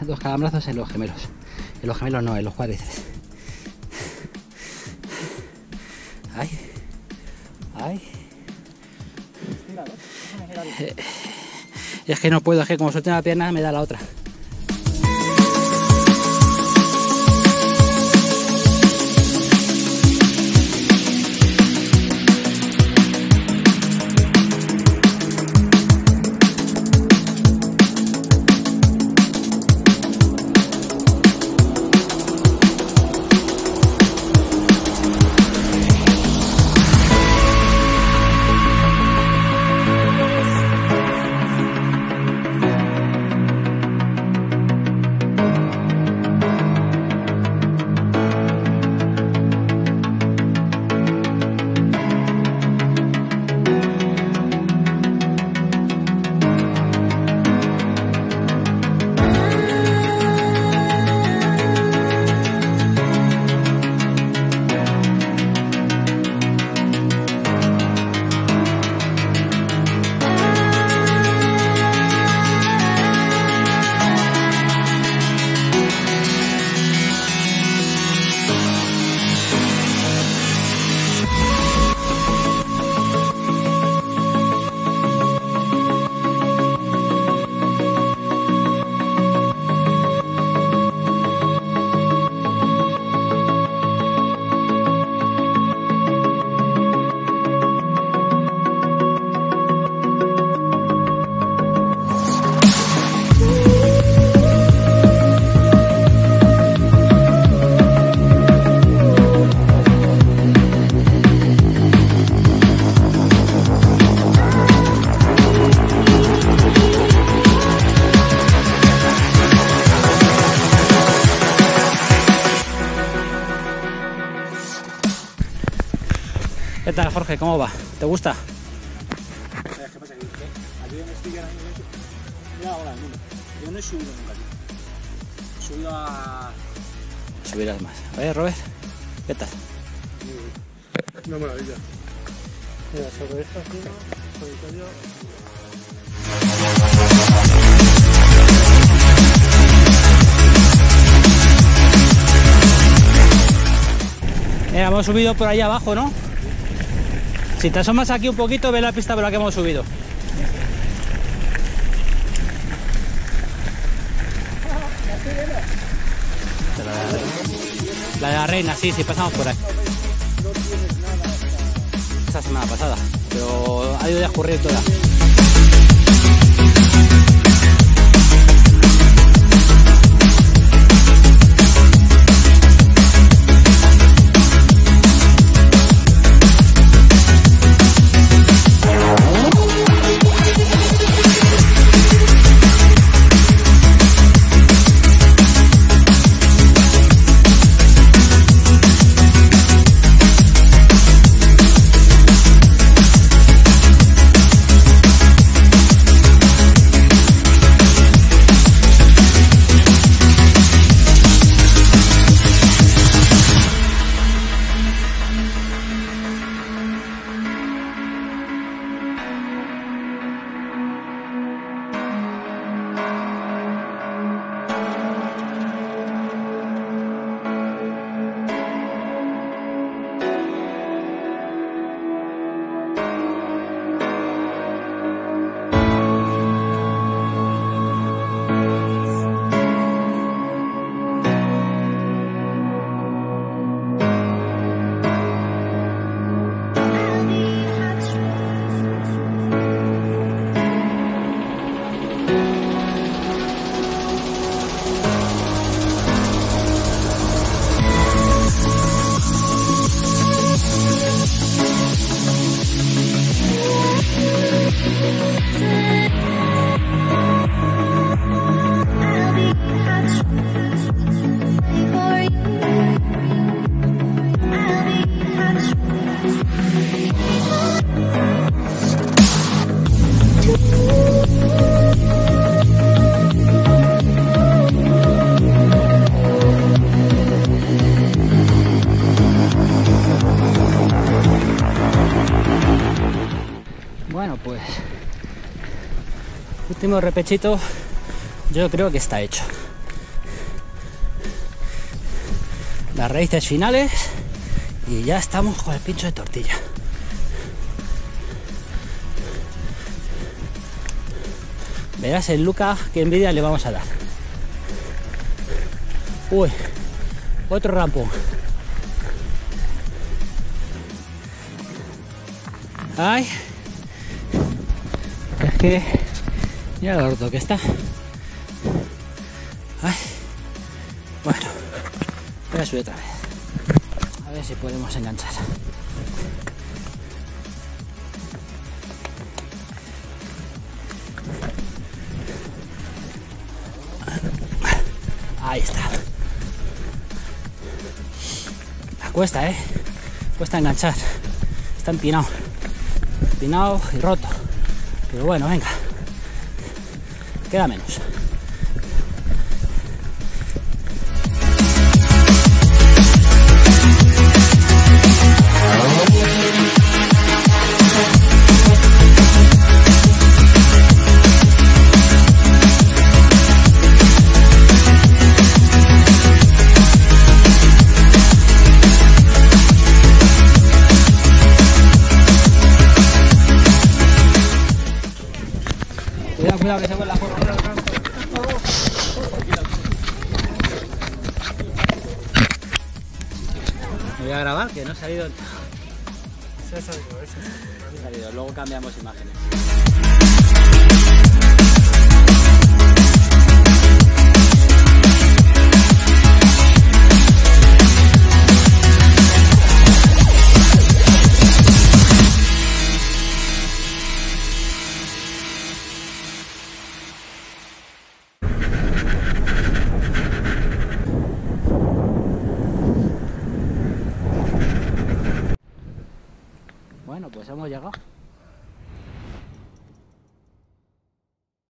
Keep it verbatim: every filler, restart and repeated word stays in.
dos calambrazos en los gemelos. En los gemelos no, en los cuádriceps. Ay. Ay. Eh, es que no puedo, es que como suelto una pierna me da la otra. ¿Qué tal, Jorge? ¿Cómo va? ¿Te gusta? ¿Sabes qué pasa? Que aquí donde estoy ahora mismo, mira ahora el mundo. Yo no he subido nunca aquí. He subido a... Subirás más. Oye, Robert, ¿qué tal? Una maravilla. Mira, sobre esta cima, solitario... Mira, hemos subido por ahí abajo, ¿no? Si te asomas aquí un poquito, ve la pista por la que hemos subido. La de la reina, sí, sí, pasamos por ahí. Esta semana pasada, pero ha ido a escurrir toda. Bueno, pues último repechito, yo creo que está hecho. las raíces finales y ya estamos con el pincho de tortilla. Verás el Luca que envidia le vamos a dar. Uy, otro rampón. Ay, es que mira lo roto que está. Ay, bueno, voy a subir otra vez. A ver si podemos enganchar. Ahí está. La cuesta, eh. Cuesta enganchar. Está empinado. Empinado y roto. Pero bueno, venga. Queda menos. Cuidado, cuidado, que se vuelve la forma. Me voy a grabar, que no ha salido. Se ha salido, se ha salido. Luego cambiamos imágenes. Bueno, pues hemos llegado.